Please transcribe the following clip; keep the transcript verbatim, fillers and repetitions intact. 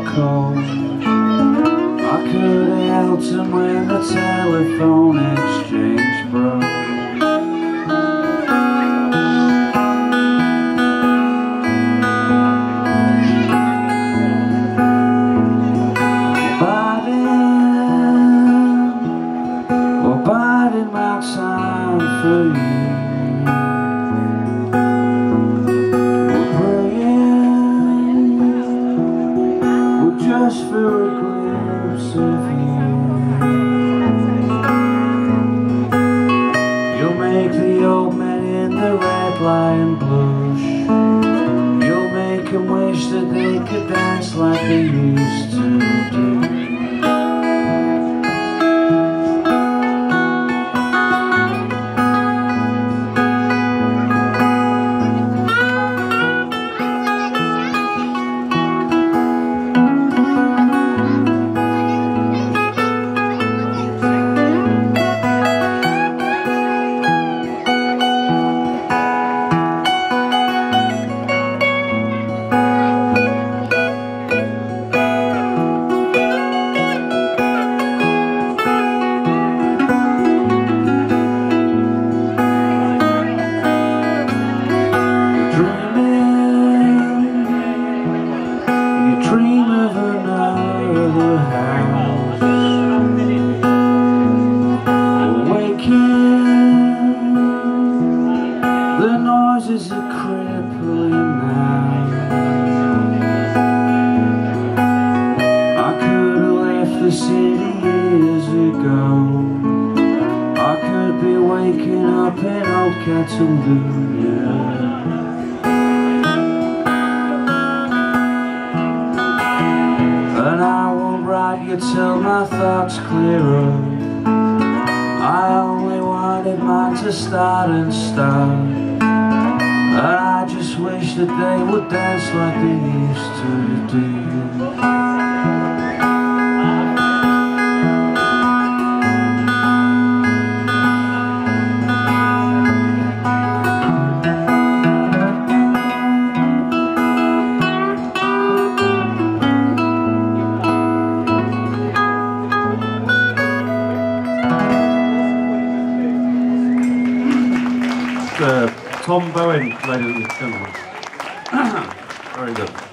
cold. I could have helped him when the telephone exchange broke. Biding my time for you, we're praying, we're just for a glimpse of you. You'll make the old men in the Red Lion blush. You'll make them wish that they could dance like they used to do. Dream of another house, awaken, the noises are crippling now. I could have left the city years ago. I could be waking up in old Catalonia. And I won't write you till my thoughts clear up. I only wanted mine to start and stop. And I just wish that they would dance like they used to do. Uh, Tom Bowen, ladies and gentlemen. Very good.